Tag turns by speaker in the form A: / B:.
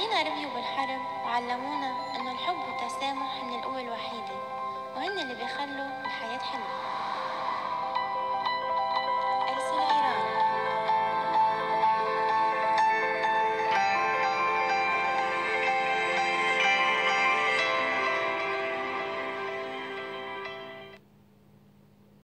A: أهالينا ربيوا بالحرب وعلمونا إنه الحب والتسامح هن القوة الوحيدة، وهن اللي بيخلوا